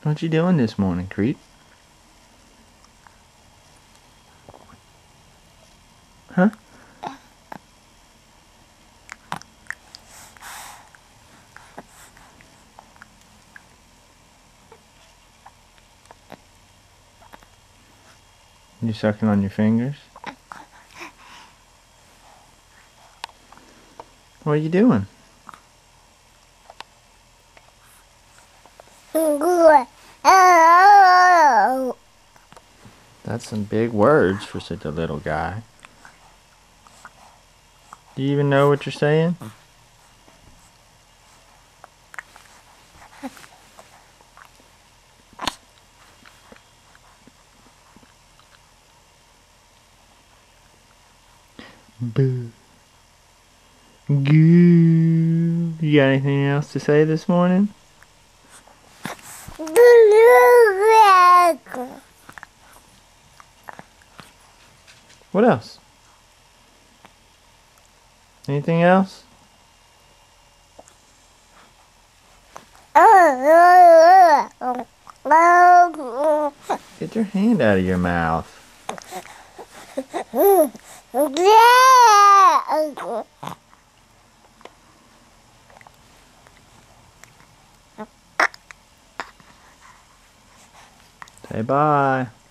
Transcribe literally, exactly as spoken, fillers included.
What you doing this morning, Creep? Huh? You sucking on your fingers? What are you doing? That's some big words for such a little guy. Do you even know what you're saying? Boo. Goo. You got anything else to say this morning? What else? Anything else? Get your hand out of your mouth. Say bye.